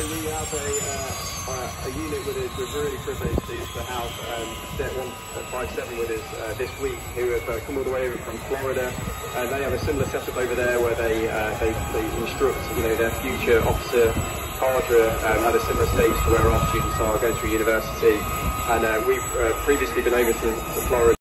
we have a unit with us. We're really privileged to have Step 157 with us this week, who have come all the way over from Florida. They have a similar setup over there where they instruct, their future officer cadre at a similar stage to where our students are going through university. And we've previously been over to Florida.